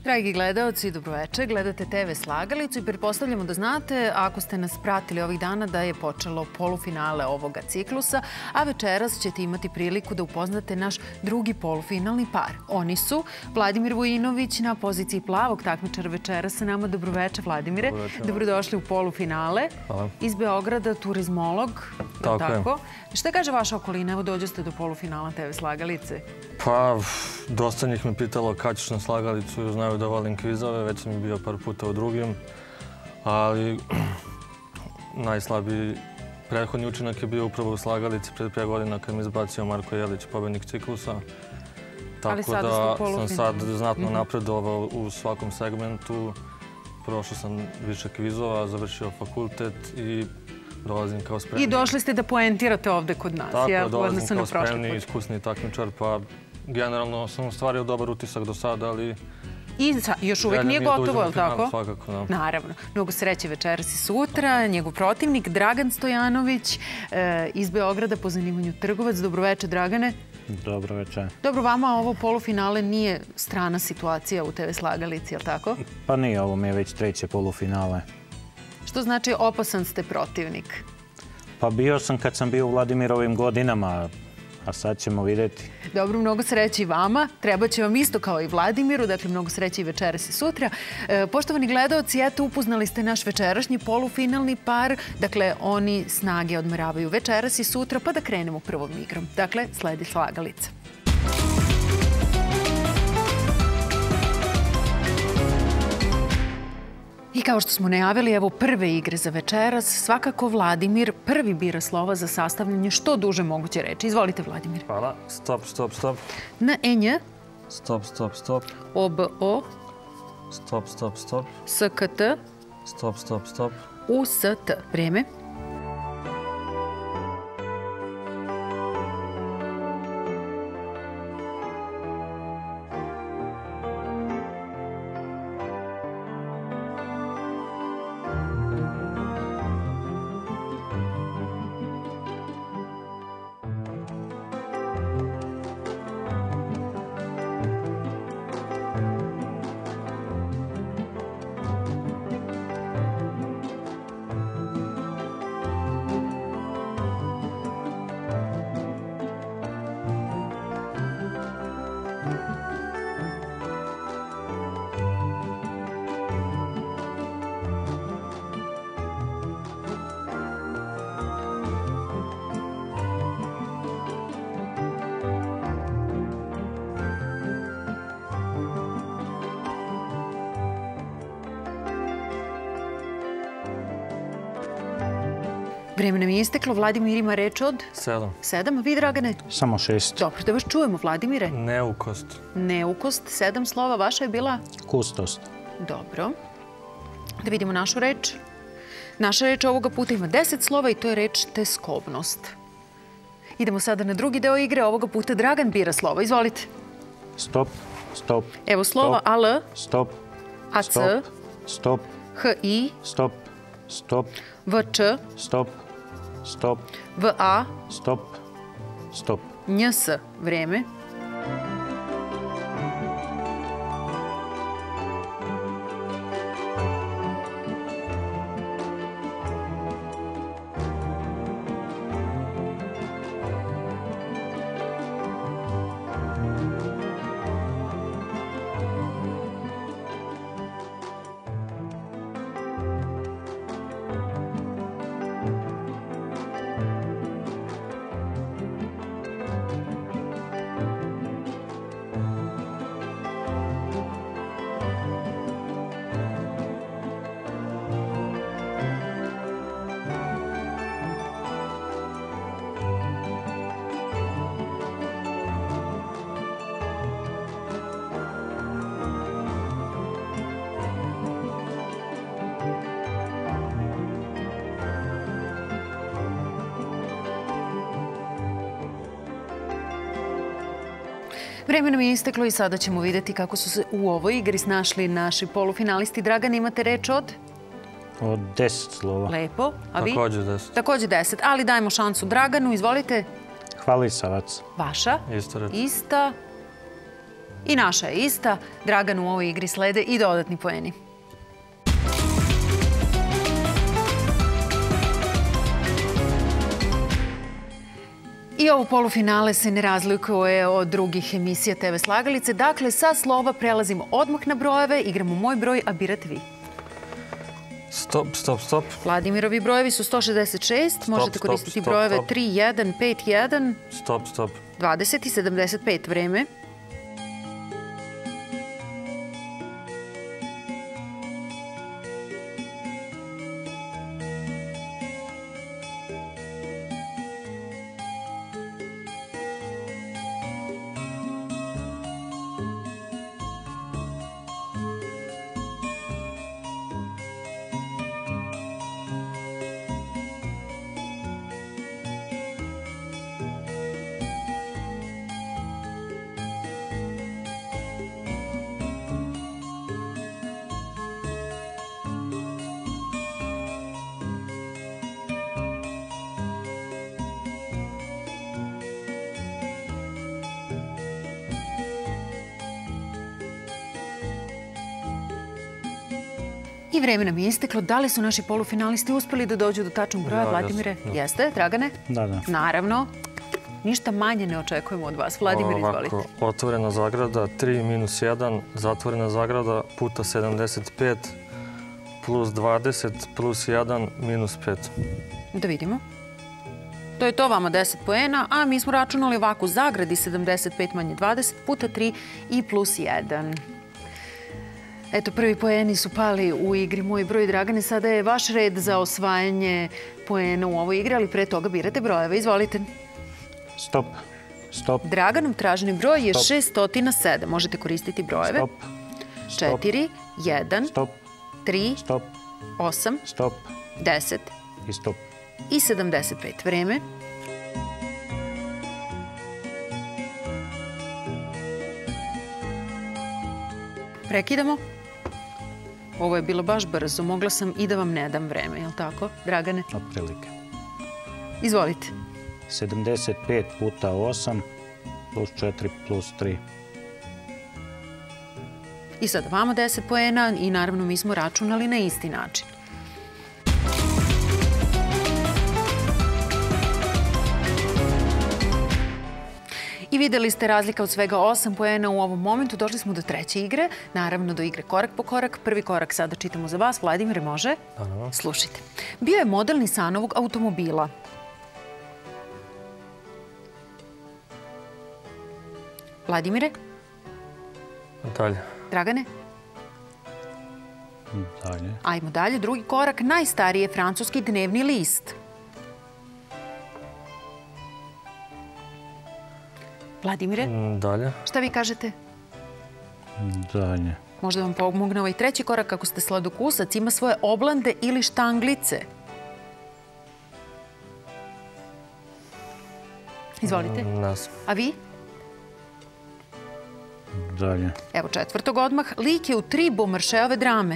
Dragi gledaoci, dobroveče. Gledate TV Slagalicu i pretpostavljamo da znate, ako ste nas pratili ovih dana, da je počelo polufinale ovoga ciklusa, a večeras ćete imati priliku da upoznate naš drugi polufinalni par. Oni su Vladimir Vujinović na poziciji plavog takmičara večeras sa nama. Dobroveče, Vladimire. Dobrodošli u polufinale. Iz Beograda, turizmolog. Tako. Šta kaže vaša okolina? Evo, dođoste do polufinala TV Slagalice. Pa, dosta njih me pitalo kad ćeš na Slagalicu. Znaju da volim kvizove, već sam bio par puta u drugim. Ali najslabiji prethodni učinak je bio upravo u Slagalici pred 5 godina kad mi izbacio Marko Jelić, pobednik ciklusa. Tako da sam sad znatno napredovao u svakom segmentu. Prošao sam više kvizova, završio fakultet i dolazim kao spremni. I došli ste da poentirate ovde kod nas. Tako, dolazim kao spremni, iskusni takmičar, pa generalno sam ostvario dobar utisak do sada, ali... I još uvijek nije gotovo, je li tako? Svakako, da. Naravno. Mnogo sreće večeras i sutra. Njegov protivnik, Dragan Stojanović iz Beograda, po zanimanju trgovac. Dobroveče, Dragane. Dobroveče. Dobro, vama ovo polufinale nije strana situacija u TV Slagalici, je li tako? Pa nije, ovo mi je već treće polufinale. Što znači opasan ste protivnik? Pa bio sam kad sam bio u Vladimirovim godinama, a sad ćemo vidjeti. Dobro, mnogo sreće i vama. Treba će vam isto kao i Vladimiru, dakle mnogo sreće i večeras i sutra. Poštovani gledaoci, eto, upoznali ste naš večerašnji polufinalni par. Dakle, oni snage odmeravaju večeras i sutra, pa da krenemo prvom igrom. Dakle, sledi Slagalica. I kao što smo najavili, evo prve igre za večeras. Svakako Vladimir prvi bira slova za sastavljanje što duže moguće reči. Izvolite, Vladimir. Hvala. Stop, stop, stop. Na enj. Stop, stop, stop. OBO. Stop, stop, stop. SKT. Stop, stop, stop. UST. Vreme. Vreme nam je isteklo. Vladimir ima reč od? 7. 7. Vi, Dragane? Samo 6. Dobro, da vas čujemo, Vladimire. Neukost. Neukost. 7 slova. Vaša je bila? Kustost. Dobro. Da vidimo našu reč. Naša reč ovoga puta ima 10 slova i to je reč teskobnost. Idemo sada na drugi deo igre. Ovoga puta Dragan bira slova. Izvolite. Stop, stop. Evo slova AL. Stop. AC. Stop. HI. Stop. Stop. VČ. Stop. Stop. VA. Stop. Stop. NJS. Vreme. Vreme nam je isteklo i sada ćemo vidjeti kako su se u ovoj igri snašli naši polufinalisti. Dragan, imate reč od? Od 10 slova. Lepo. A vi? Također 10. Također 10, ali dajemo šansu Draganu. Izvolite. Hvalisavac. Vaša? Ista reč. Ista. I naša je ista. Draganu u ovoj igri slede i dodatni poeni. I ovo polufinale se ne razlikuje od drugih emisija TV Slagalice. Dakle, sa slova prelazimo odmah na brojeve, igramo moj broj, a birate vi. Stop. Vladimirovi brojevi su 166, možete koristiti brojeve 3, 1, 5, 1. Stop. 20 i 75, vreme. I vreme nam je isteklo. Da li su naši polufinalisti uspeli da dođu do tačnog broja? Vladimire, jeste? Dragane? Da. Naravno. Ništa manje ne očekujemo od vas. Vladimir, izvolite. Otvorena zagrada 3 minus 1, zatvorena zagrada puta 75 plus 20 plus 1 minus 5. Da vidimo. To je to, vama 10 poena, a mi smo računali ovako: zagradi 75 manje 20 puta 3 i plus 1. Eto, prvi poeni su pali u igri Moj broj. Dragane, sada je vaš red za osvajanje poena u ovoj igri, ali pre toga birate brojeve. Izvolite. Stop. Draganov traženi broj je 607. Možete koristiti brojeve. 4, 1, 3, 8, 10 i 75. Vreme. Prekidamo. Ovo je bilo baš brzo. Mogla sam i da vam ne dam vreme, je li tako, Dragane? Otprilike. Izvolite. 75 puta 8 plus 4 plus 3. I sada vama 10 poena i naravno mi smo računali na isti način. I videli ste razlika od svega 8 poena u ovom momentu. Došli smo do treće igre, naravno do igre korak po korak. Prvi korak sada čitamo za vas. Vladimire, može? Slušajte. Bio je model Nissanovog automobila. Vladimire? Dalje. Dragane? Dalje. Ajmo dalje. Drugi korak. Najstariji je francuski dnevni list. Vladimire? Dalje. Šta vi kažete? Dalje. Možda vam pomogne ovaj treći korak. Kako ste sladokusac, ima svoje oblande ili štanglice. Izvolite. A vi? Dalje. Evo četvrtog odmah. Lik je u 3 Beaumarchaiove drame.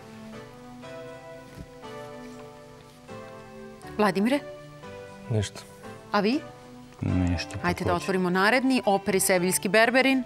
Vladimire? Ništa. A vi? Ništa. Hajde da otvorimo naredni. Operi Seviljski berberin.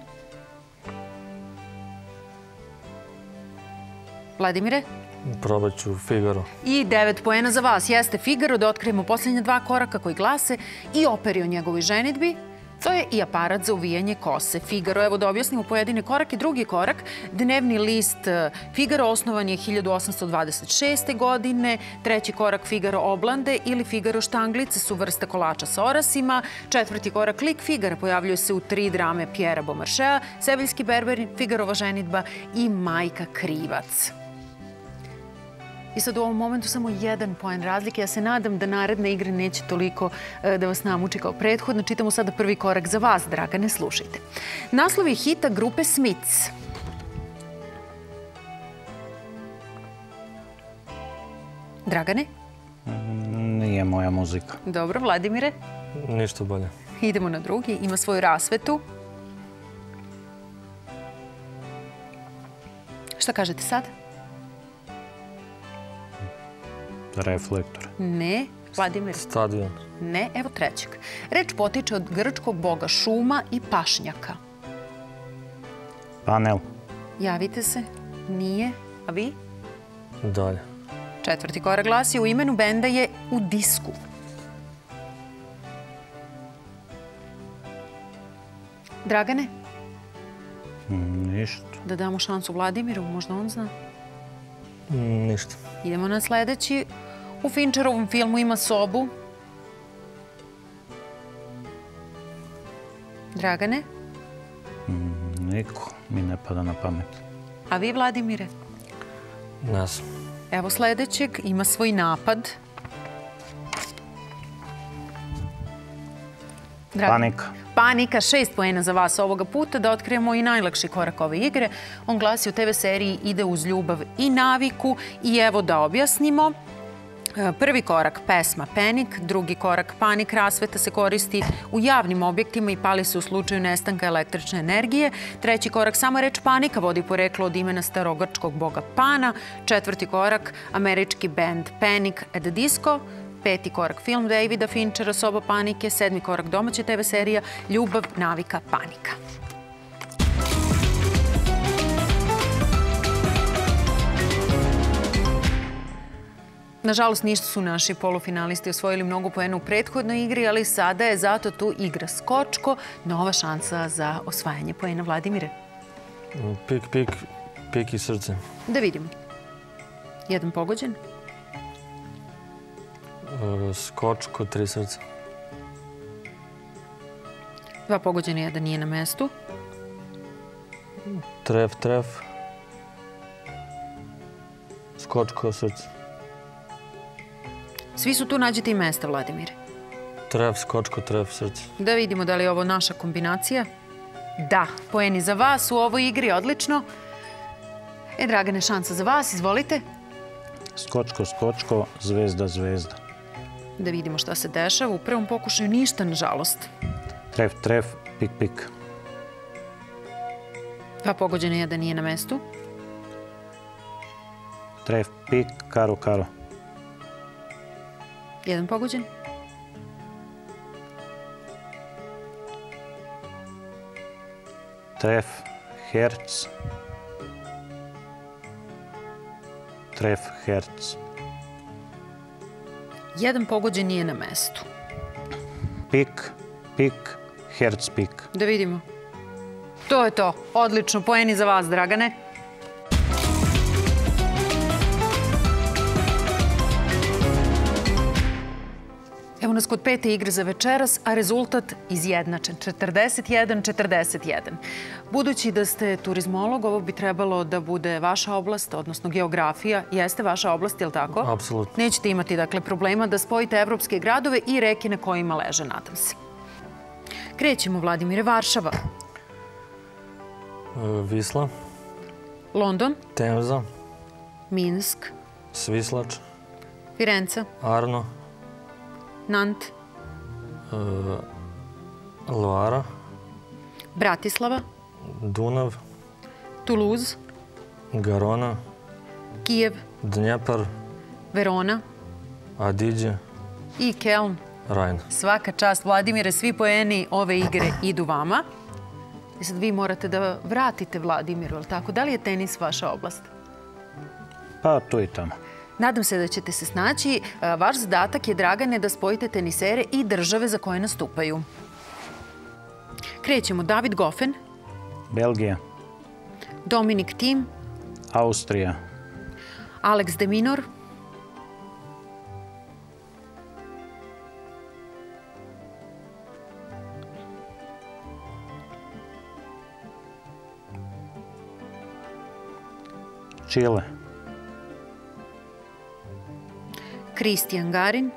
Vladimire? Probat ću Figaro. I 9 poena za vas. Jeste Figaro. Da otkrijemo posljednja 2 koraka koji glase i operi o njegovoj ženidbi. To je i aparat za uvijanje kose. Figaro, evo da objasnimo pojedine korake. Drugi korak, dnevni list Figaro osnovan je 1826. godine. Treći korak, Figaro oblande ili Figaro štanglice su vrste kolača sa orasima. Četvrti korak, lik Figara pojavljuje se u 3 drame Pjera Beaumarchaia, Seviljski berberin, Figarova ženidba i Majka krivac. I sad u ovom momentu samo 1 poen razlike. Ja se nadam da naredne igre neće toliko da vas namuči kao prethodno. Čitamo sada prvi korak za vas, Dragane, slušajte. Naslov je hita grupe Smiths. Dragane? Nije moja muzika. Dobro, Vladimire? Ništa bolje. Idemo na drugi. Ima svoju rasvetu. Šta kažete sad? Reflektor. Ne. Vladimir? Stadion. Ne. Evo trećeg. Reč potiče od grčkog boga šuma i pašnjaka. Panel. Javite se. Nije. A vi? Dalje. 4. korak glasi: u imenu benda je u disku. Dragane? Ništa. Da damo šansu Vladimiru, možda on zna. Ništa. Idemo na sledeći. U Fincherovom filmu ima sobu. Dragane? Niko mi ne pada na pamet. A vi, Vladimire? Ne znam. Evo sledećeg. Ima svoj napad. Panika. Panika, 6 poena za vas ovoga puta. Da otkrijemo i najlakši korak ove igre. On glasi: u TV seriji ide uz ljubav i naviku. I evo da objasnimo. Prvi korak pesma Panic, drugi korak panik, rasveta se koristi u javnim objektima i pali se u slučaju nestanka električne energije. Treći korak, sama reč panika vodi poreklo od imena starogrčkog boga Pana. Četvrti korak, američki band Panic at the Disco. Peti korak, film Davida Finchera Soba panike. Sedmi korak, domaća TV serija Ljubav, navika, panika. Nažalost, ništa su naši polufinalisti osvojili mnogo poena u prethodnoj igri, ali sada je zato tu igra Skočko, nova šansa za osvajanje poena. Vladimire? Pik, pik, pik i srce. Da vidimo. Jedan pogođen. Skočko, 3 srca. 2 pogođena, jedan nije na mestu. Tref, tref. Skočko, srce. Svi su tu, nađete i mesta, Vladimire. Tref, skočko, tref, srce. Da vidimo da li je ovo naša kombinacija. Da, poeni za vas u ovoj igri, odlično. Dragane, šansa za vas, izvolite. Skočko, skočko, zvezda, zvezda. Da vidimo šta se dešava. U prvom pokušaju ništa, nažalost. Tref, tref, pik, pik. 2 pogođena, jedan nije na mestu. Tref, pik, karo, karo. Jedan pogođen. Tref, herc. Tref, herc. Jedan pogođen nije na mestu. Pik, pik, herc, pik. Da vidimo. To je to. Odlično. Poeni za vas, Dragane. Evo nas kod pete igre za večeras, a rezultat izjednačen. 41-41. Budući da ste turizmolog, ovo bi trebalo da bude vaša oblast, odnosno geografija. Jeste vaša oblast, je li tako? Apsolutno. Nećete imati, dakle, problema da spojite evropske gradove i reke na kojima leže, nadam se. Krećemo, Vladimire. Varšava. Visla. London. Temza. Minsk. Svislač. Firenca. Arno. Nant. Loara. Bratislava. Dunav. Toulouse. Garona. Kijev. Dnjepar. Verona. Adiđe. I Keln. Rajna. Svaka čast, Vladimire, svi poeni ove igre idu vama. I sad vi morate da vratite Vladimiru, ali tako? Da li je tenis vaša oblast? Pa tu i tamo. Nadam se da ćete se snaći. Vaš zadatak je, Dragane, da spojite tenisere i države za koje nastupaju. Krećemo. David Goffin. Belgija. Dominik Thiem. Austrija. Alex de Minaur. Čile. Kristijan Garin.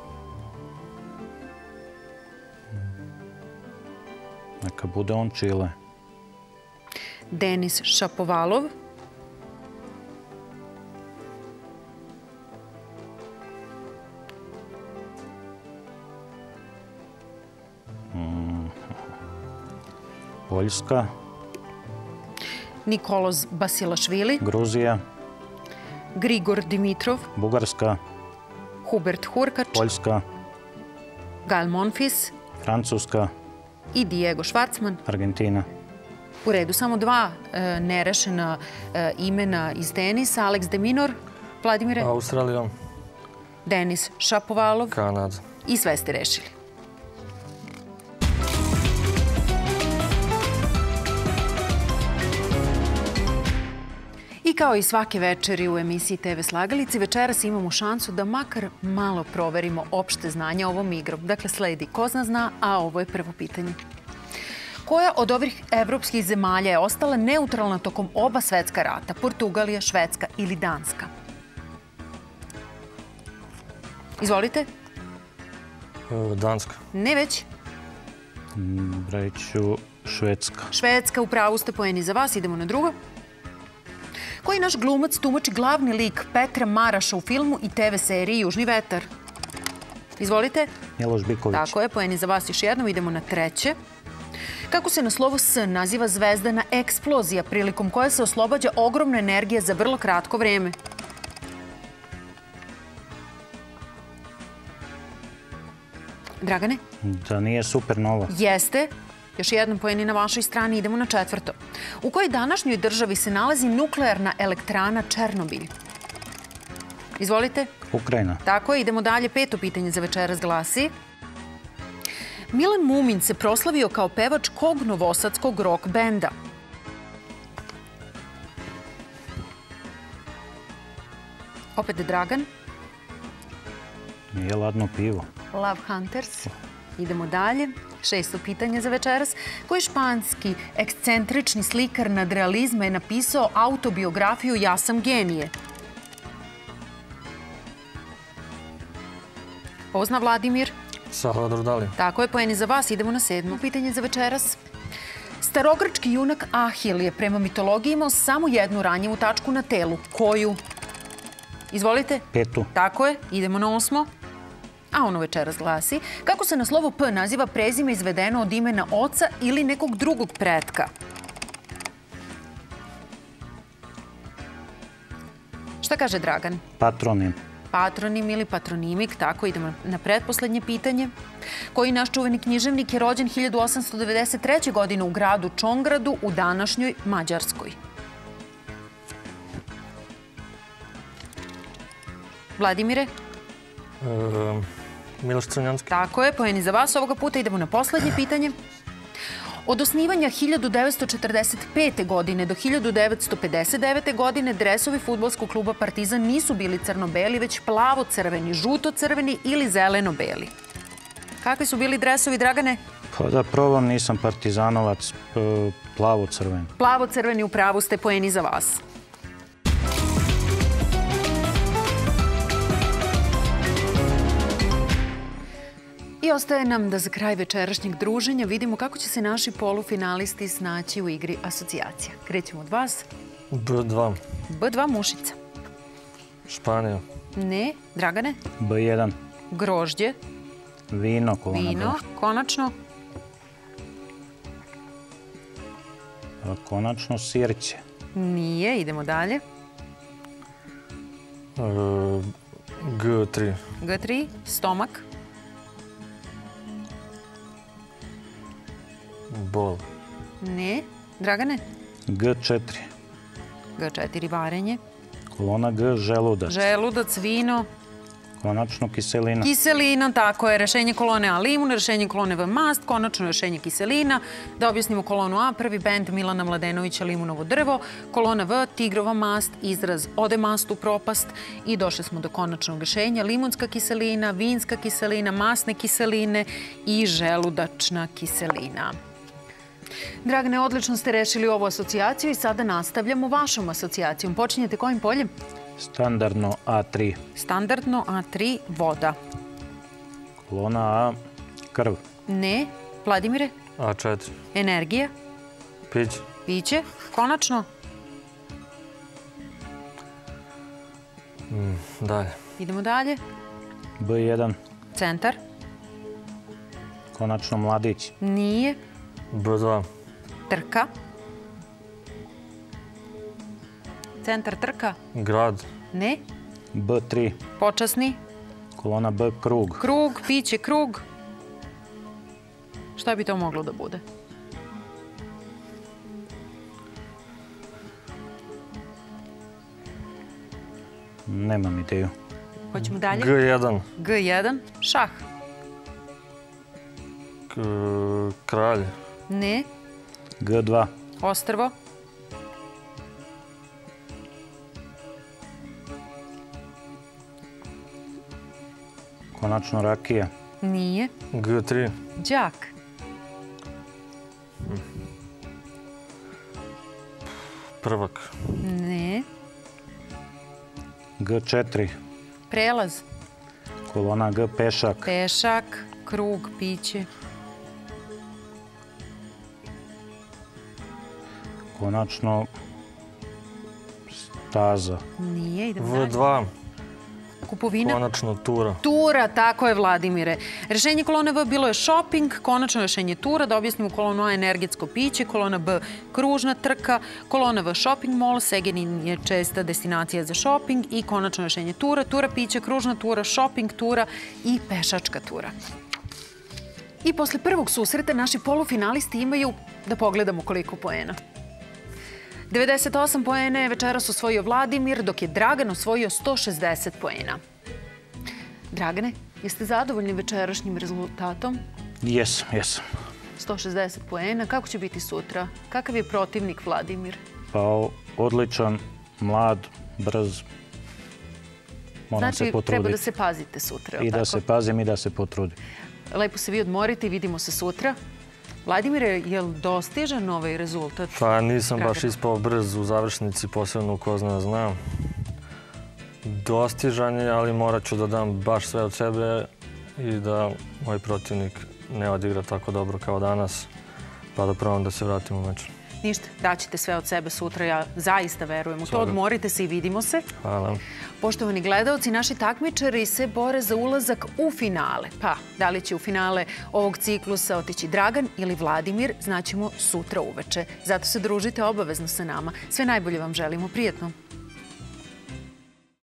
Neka bude on Čile. Denis Šapovalov. Poljska. Nikolos Basilašvili. Gruzija. Grigor Dimitrov. Bugarska. Hubert Hurkač. Poljska. Gael Monfils. Francuska. I Diego Schwartzman. Argentina. U redu, samo 2 nerešena imena iz tenisa. Alex de Minaur, Vladimire? Australija. Denis Šapovalov. Kanada. I sve ste rešili. I kao i svake večeri u emisiji TV Slagalice, večeras imamo šansu da makar malo proverimo opšte znanje ovom igrom. Dakle, sledi ko zna, a ovo je prvo pitanje. Koja od ovih evropskih zemalja je ostala neutralna tokom oba svetska rata? Portugalija, Švedska ili Danska? Izvolite. Danska. Ne već. Reću Švedska. Švedska, u pravu ste, poeni za vas. Idemo na drugo. Koji naš glumac tumači glavni lik Petra Maraša u filmu i TV seriji Južni vetar? Izvolite. Miloš Biković. Tako je, poeni za vas još jednom. Idemo na treće. Kako se na slovo S naziva zvezdana eksplozija prilikom koje se oslobađa ogromna energija za vrlo kratko vreme? Dragane? Da nije supernova. Jeste. Još jedan poen na vašoj strani. Idemo na četvrto. U kojoj današnjoj državi se nalazi nuklearna elektrana Černobilj? Izvolite. Ukrajina. Tako je. Idemo dalje. 5. pitanje za večeras glasi. Milan Mumin se proslavio kao pevač kog novosadskog rock benda? Opet Dragan. Nije Ladno pivo. Love Hunters. Idemo dalje. 6. pitanje za večeras. Koji španski ekscentrični slikar nadrealizma je napisao autobiografiju Ja sam genije? Ovo zna Vladimir. Salvador Dali. Tako je, poeni za vas. Idemo na 7. pitanje za večeras. Starogrčki junak Ahil je prema mitologiji imao samo jednu ranjivu tačku na telu. Koju? Izvolite. 5. Tako je. Idemo na 8. A ono večeras glasi. Kako se na slovo P naziva prezime izvedeno od imena oca ili nekog drugog pretka? Šta kaže Dragan? Patronim. Patronim ili patronimik, tako, idemo na pretposlednje pitanje. Koji naš čuveni književnik je rođen 1893. godine u gradu Čongradu u današnjoj Mađarskoj? Vladimire? Miloš Crnjanski. Tako je, poeni za vas. Ovoga puta idemo na poslednje pitanje. Od osnivanja 1945. godine do 1959. godine dresovi fudbalskog kluba Partizan nisu bili crno-beli, već plavo-crveni, žuto-crveni ili zeleno-beli. Kakvi su bili dresovi, Dragane? Pa da probam, nisam partizanovac, plavo-crveni. Plavo-crveni, u pravu ste, poeni za vas. I ostaje nam da za kraj večerašnjeg druženja vidimo kako će se naši polufinalisti snaći u igri asocijacija. Krećemo od vas. B2. B2 Mušica. Španija. Ne. Dragane? B1. Grožđe. Vino, kolona B. Vino. Konačno? Konačno sirće. Nije. Idemo dalje. G3. G3. Stomak. Bol. Ne. Dragane? G4. G4 varenje. Kolona G, želudac. Želudac, vino. Konačno kiselina. Kiselina, tako je. Rešenje kolone A limun, rešenje kolone V mast, konačno rešenje kiselina. Da objasnimo kolonu A, prvi bend Milana Mladenovića Limunovo drvo, kolona V, tigrova mast, izraz ode mast u propast i došli smo do konačnog rešenja. Limunska kiselina, vinska kiselina, masne kiseline i želudačna kiselina. Dragane, odlično ste rešili ovu asocijaciju i sada nastavljamo vašom asocijacijom. Počinjete kojim poljem? Standardno A3. Standardno A3, voda. Kolona A, krv. Ne. Vladimire? A4. Energija? Piće. Piće. Konačno? Dalje. Idemo dalje. B1. Centar? Konačno mladić. Nije. B2. Trka? Centar trka? Grad. Ne. B3. Počasni? Kolona B, krug. Krug, piće, krug. Šta bi to moglo da bude? Nemam ideju. Hoćemo dalje? G1. G1. Šah. Kralj. Ne. G2. Ostrvo. Konačno rakija. Nije. G3. Đak. Prvak. Ne. G4. Prelaz. Kolona G, pešak. Pešak. Krug, piće. Konačno staza. Nije, idemo dalje. V2. Kupovina. Konačno tura. Tura, tako je, Vladimire. Rešenje kolone V bilo je shopping, konačno rešenje tura, da objasnimo kolonu A energetsko piće, kolona B kružna trka, kolona V shopping mall, Segenin je česta destinacija za shopping i konačno rešenje tura, tura piće, kružna tura, shopping tura i pešačka tura. I posle prvog susreta naši polufinalisti imaju, da pogledamo koliko poena. 98 poena je večeras osvojio Vladimir, dok je Dragan osvojio 160 poena. Dragane, jeste zadovoljni večerašnjim rezultatom? Jesam. 160 poena. Kako će biti sutra? Kakav je protivnik Vladimir? Pa odličan, mlad, brz. Moram se potruditi. Znači, treba da se pazite sutra. I da se pazim i da se potrudim. Lepo se vi odmorite i vidimo se sutra. Vladimire, je li dostižan ovaj rezultat? Pa nisam baš ispao brz u završnici, posebno ko zna. Dostižan je, ali morat ću da dam baš sve od sebe i da moj protivnik ne odigra tako dobro kao danas, pa da probam da se vratim u meč. Ništa, daćete sve od sebe sutra, ja zaista verujem u to. Odmorite se i vidimo se. Hvala. Poštovani gledaoci, naši takmičari se bore za ulazak u finale. Pa, da li će u finale ovog ciklusa otići Dragan ili Vladimir, znaćemo sutra uveče. Zato se družite obavezno sa nama. Sve najbolje vam želimo. Prijetno.